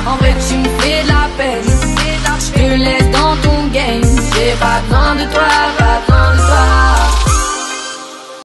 En vrai tu me fais de la peine. Je te laisse dans ton game, j'ai pas besoin de toi.